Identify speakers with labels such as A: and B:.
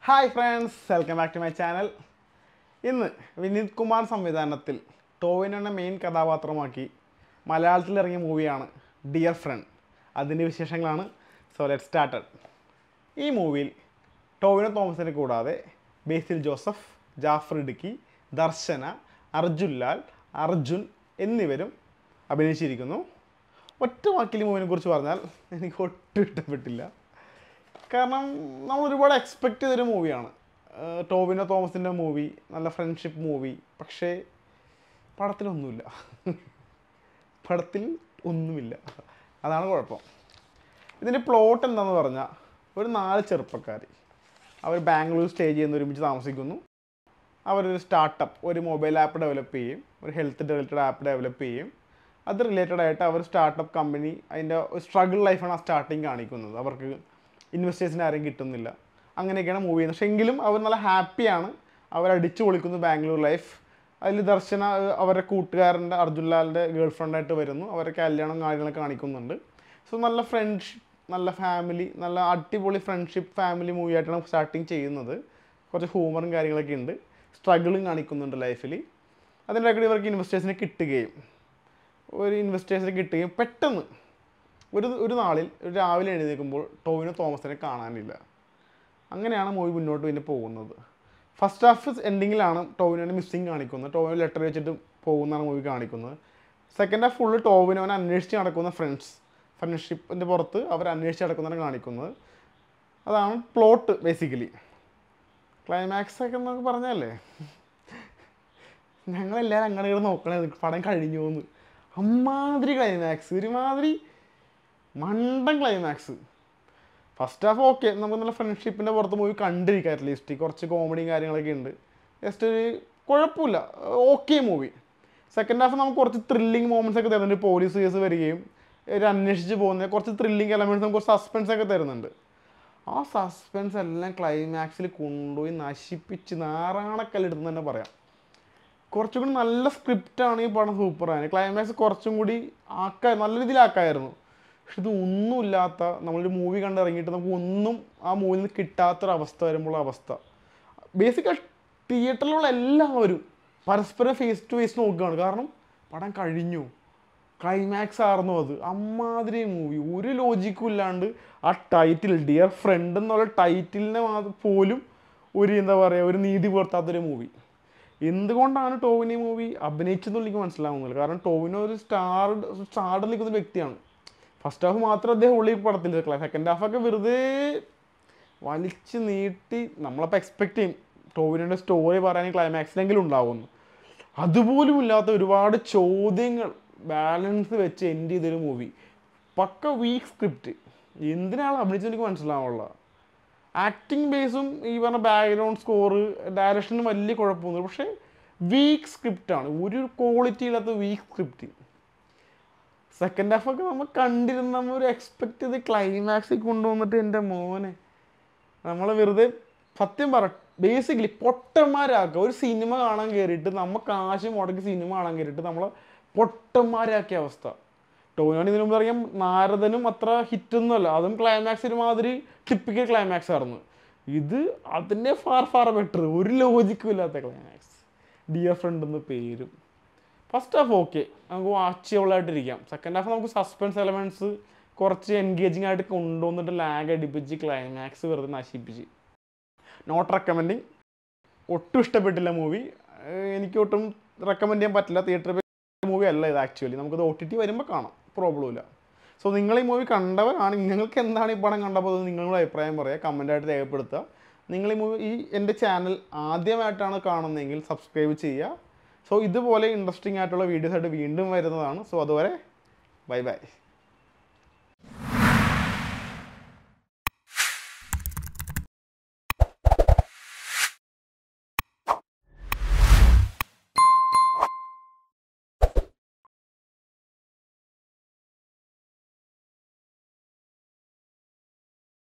A: Hi friends, welcome back to my channel. ഇന്ന് വിനീത് കുമാർ സംവിധാനത്തിൽ ടോവിനോനെ main കഥാപാത്രമാക്കി മലയാളത്തിൽ ഇറങ്ങിയ മൂവിയാണ് ഡിയർ ഫ്രണ്ട്. അതിൻ്റെ വിശേഷങ്ങളാണ്. So let started. ഈ മൂവിയിൽ ടോവിനോ തോമസിനെ കൂടാതെ ബേസിൽ ജോസഫ്, ജാഫർ ഇടുക്കി, ദർശന, അർജുൻ എന്നിവരും അഭിനയിച്ചിരിക്കുന്നു. ഒറ്റ വാക്കിൽ മൂവിനെ കുറിച്ച് പറഞ്ഞാൽ എനിക്ക് ഒട്ടും ഇഷ്ടപ്പെട്ടില്ല. കാരണം നമ്മൾ ഒരുപാട് എക്സ്പെക്റ്റ് ചെയ്തൊരു മൂവിയാണ് ടോവിനോ തോമസിൻ്റെ മൂവി, നല്ല ഫ്രണ്ട്ഷിപ്പ് മൂവി. പക്ഷേ പടത്തിൽ ഒന്നുമില്ല. അതാണ് കുഴപ്പം. ഇതിൻ്റെ പ്ലോട്ട് എന്താണെന്ന് പറഞ്ഞാൽ, ഒരു 4 ചെറുപ്പക്കാർ അവർ ബാംഗ്ലൂർ സ്റ്റേ ചെയ്യുന്ന ഒരുമിച്ച് താമസിക്കുന്നു. അവരൊരു സ്റ്റാർട്ടപ്പ്, ഒരു മൊബൈൽ ആപ്പ് ഡെവലപ്പ് ചെയ്യും, ഒരു ഹെൽത്ത് റിലേറ്റഡ് ആപ്പ് ഡെവലപ്പ് ചെയ്യും. അത് റിലേറ്റഡ് ആയിട്ട് അവർ സ്റ്റാർട്ടപ്പ് കമ്പനി, അതിൻ്റെ സ്ട്രഗിൾ ലൈഫാണ് ആ സ്റ്റാർട്ടിങ് കാണിക്കുന്നത്. അവർക്ക് ഇൻവെസ്റ്റേഴ്സിന് ആരും കിട്ടുന്നില്ല, അങ്ങനെയൊക്കെയാണ് മൂവി ചെയ്യുന്നത്. പക്ഷേ എങ്കിലും അവർ നല്ല ഹാപ്പിയാണ്. അവരടിച്ചു പൊളിക്കുന്നു ബാംഗ്ലൂർ ലൈഫ്. അതിൽ ദർശന അവരുടെ കൂട്ടുകാരൻ്റെ അർജുൻലാലിൻ്റെ ഗേൾ ഫ്രണ്ടായിട്ട് വരുന്നു. അവരുടെ കല്യാണം കാര്യങ്ങളൊക്കെ കാണിക്കുന്നുണ്ട്. സോ നല്ല ഫ്രണ്ട്ഷിപ്പ്, നല്ല ഫാമിലി, നല്ല അടിപൊളി ഫ്രണ്ട്ഷിപ്പ് ഫാമിലി മൂവി ആയിട്ടാണ് സ്റ്റാർട്ടിങ് ചെയ്യുന്നത്. കുറച്ച് ഹ്യൂമറും കാര്യങ്ങളൊക്കെ ഉണ്ട്, സ്ട്രഗിളും കാണിക്കുന്നുണ്ട് ലൈഫിൽ. അതിൻ്റെ ഇടയ്ക്ക് ഇവർക്ക് ഇൻവെസ്റ്റേഴ്സിനെ കിട്ടുകയും പെട്ടെന്ന് ഒരു നാളിൽ രാവിലെ എഴുന്നേൽക്കുമ്പോൾ ടോവിനോ തോമസിനെ കാണാനില്ല. അങ്ങനെയാണ് മൂവി മുന്നോട്ട് പിന്നെ പോകുന്നത്. ഫസ്റ്റ് ഹാഫ് എൻഡിങ്ങിലാണ് ടോവിനോനെ മിസ്സിങ് കാണിക്കുന്നത്. ടോവിനോ ലെറ്റർ വെച്ചിട്ട് പോകുന്നതാണ് മൂവി കാണിക്കുന്നത്. സെക്കൻഡ് ഹാഫ് ഫുള്ള് ടോവിനോനെ അന്വേഷിച്ച് നടക്കുന്ന ഫ്രണ്ട്ഷിപ്പിൻ്റെ പുറത്ത് അവർ അന്വേഷിച്ച് നടക്കുന്നതാണ് കാണിക്കുന്നത്. അതാണ് പ്ലോട്ട് ബേസിക്കലി. ക്ലൈമാക്സ് ഒക്കെ എന്നൊക്കെ പറഞ്ഞല്ലേ, ഞങ്ങളെല്ലാവരും അങ്ങനെ നോക്കണേ പടം കഴിഞ്ഞു എന്ന്. അമ്മാതിരി ക്ലൈമാക്സ്, ഒരുമാതിരി മണ്ടൻ ക്ലൈമാക്സ്. ഫസ്റ്റ് ഹാഫ് ഓക്കെ, നമുക്ക് നല്ല ഫ്രണ്ട്ഷിപ്പിൻ്റെ പുറത്ത് മൂവി കണ്ടിരിക്കാം. അറ്റ്ലീസ്റ്റ് കുറച്ച് കോമഡിയും കാര്യങ്ങളൊക്കെ ഉണ്ട്. ജസ്റ്റ് ഒരു കുഴപ്പമില്ല, ഓക്കെ മൂവി. സെക്കൻഡ് ഹാഫ് നമുക്ക് കുറച്ച് ത്രില്ലിങ് മൊമെൻറ്റ്സ് ഒക്കെ തരുന്നുണ്ട്. പോലീസ് കേസ് വരികയും ഒരു അന്വേഷിച്ച് പോകുന്ന കുറച്ച് ത്രില്ലിങ് എലമെൻറ്റ്സ്, നമുക്ക് കുറച്ച് സസ്പെൻസ് ഒക്കെ തരുന്നുണ്ട്. ആ സസ്പെൻസ് എല്ലാം ക്ലൈമാക്സിൽ കൊണ്ടുപോയി നശിപ്പിച്ച് നാറാണക്കല്ലെടുത്തെന്ന് തന്നെ പറയാം. കുറച്ചും കൂടി നല്ല സ്ക്രിപ്റ്റാണ് ഈ പടം, സൂപ്പറാണ്. ക്ലൈമാക്സ് കുറച്ചും കൂടി നല്ല രീതിയിലാക്കായിരുന്നു. പക്ഷെ ഇത് ഒന്നുമില്ലാത്ത, നമ്മളൊരു മൂവി കണ്ടിറങ്ങിയിട്ട് നമുക്ക് ഒന്നും ആ മൂവിയിൽ നിന്ന് കിട്ടാത്തൊരവസ്ഥ വരുമ്പോൾ അവസ്ഥ. ബേസിക്കലി തിയേറ്ററിലുള്ള എല്ലാവരും പരസ്പരം ഫേസ് ടു ഫേസ് നോക്കുകയാണ്. കാരണം പടം കഴിഞ്ഞു, ക്ലൈമാക്സ് ആയിരുന്നു അത്. അമ്മാതിരി മൂവി, ഒരു ലോജിക്കും ഇല്ലാണ്ട് ആ ടൈറ്റിൽ ഡിയർ ഫ്രണ്ട് എന്നുള്ള ടൈറ്റിലിനെ പോലും ഒരു നീതി പുലർത്താത്തൊരു മൂവി. എന്തുകൊണ്ടാണ് ടോവിനോ മൂവി അഭിനയിച്ചതെന്ന് എനിക്ക് മനസ്സിലാവുന്നില്ല. കാരണം ടോവിനോ ഒരു സ്റ്റാർഡ് നിൽക്കുന്ന വ്യക്തിയാണ്. ഫസ്റ്റ് ഹാഫ് മാത്രം അദ്ദേഹം ഉള്ളി പടത്തിൽ, സെക്കൻഡ് ഹാഫൊക്കെ വെറുതെ വലിച്ച് നീട്ടി. നമ്മളപ്പോൾ എക്സ്പെക്റ്റ് ചെയ്യും ടോവിനോൻ്റെ സ്റ്റോറി പറയാൻ ക്ലൈമാക്സിലെങ്കിലും ഉണ്ടാവുമെന്ന്. അതുപോലും ഇല്ലാത്ത ഒരുപാട് ചോദ്യങ്ങൾ ബാലൻസ് വെച്ച് എൻഡ് ചെയ്തൊരു മൂവി. പക്ക വീക്ക് സ്ക്രിപ്റ്റ്. എന്തിനാണ് അഭിനയിച്ചത് എനിക്ക് മനസ്സിലാവുള്ള. ആക്ടിങ് ബേസും ഈ പറഞ്ഞ ബാക്ക്ഗ്രൗണ്ട് സ്കോറ്, ഡയറക്ഷനും വലിയ കുഴപ്പമൊന്നുമില്ല. പക്ഷേ വീക്ക് സ്ക്രിപ്റ്റാണ്, ഒരു ക്വാളിറ്റി ഇല്ലാത്ത വീക്ക് സ്ക്രിപ്റ്റ്. സെക്കൻഡ് ഹാഫൊക്കെ നമ്മൾ കണ്ടിരുന്ന, നമ്മൾ ഒരു എക്സ്പെക്റ്റ് ചെയ്ത് ക്ലൈമാക്സിൽ കൊണ്ടുവന്നിട്ട് എൻ്റെ മോനെ നമ്മൾ വെറുതെ സത്യം ബേസിക്കലി പൊട്ടന്മാരാക്കുക. ഒരു സിനിമ കാണാൻ കയറിയിട്ട്, നമ്മൾ കാശ് മുടക്കി സിനിമ കാണാൻ കയറിയിട്ട് നമ്മളെ പൊട്ടന്മാരാക്കിയ അവസ്ഥ. ടോവിനോന് ഇതിനു മുമ്പ് അറിയാം നാരദനും അത്ര ഹിറ്റൊന്നുമല്ല, അതും ക്ലൈമാക്സ് ഒരുമാതിരി ടിപ്പിക്കൽ ക്ലൈമാക്സ് ആയിരുന്നു. ഇത് അതിൻ്റെ ഫാർ ബെറ്റർ, ഒരു ലോജിക്കും ഇല്ലാത്ത ക്ലൈമാക്സ്. ഡിയർ ഫ്രണ്ട് എന്ന പേരും. ഫസ്റ്റ് ഹാഫ് ഓക്കെ, നമുക്ക് വാച്ചബിളായിട്ടിരിക്കാം. സെക്കൻഡ് ഹാഫ് നമുക്ക് സസ്പെൻസ് എലമെൻറ്റ്സ് കുറച്ച് എൻഗേജിങ് ആയിട്ട് കൊണ്ടുവന്നിട്ട് ലാഗ് അടിപ്പിച്ച് ക്ലൈമാക്സ് വെറുതെ നശിപ്പിച്ച്. Not recommending. ഒട്ടും ഇഷ്ടപ്പെട്ടില്ല മൂവി. എനിക്ക് ഒട്ടും റെക്കമെൻഡ് ചെയ്യാൻ പറ്റില്ല. തിയേറ്ററിൽ മൂവി അല്ല ഇത് ആക്ച്വലി. നമുക്കത് OTT വരുമ്പോൾ കാണാം, പ്രോബ്ലം ഇല്ല. സോ നിങ്ങൾ ഈ മൂവി കണ്ടവരാണ്, നിങ്ങൾക്ക് എന്താണ് ഈ പടം കണ്ടപ്പോൾ നിങ്ങളുടെ അഭിപ്രായം പറയുക, കമൻറ്റായിട്ട് രേഖപ്പെടുത്തുക. നിങ്ങൾ എൻ്റെ ചാനൽ ആദ്യമായിട്ടാണ് കാണുന്നതെങ്കിൽ സബ്സ്ക്രൈബ് ചെയ്യുക. സോ ഇതുപോലെ ഇൻട്രസ്റ്റിംഗ് ആയിട്ടുള്ള വീഡിയോസ് ആയിട്ട് വീണ്ടും വരുന്നതാണ്. സോ അതുവരെ ബൈ.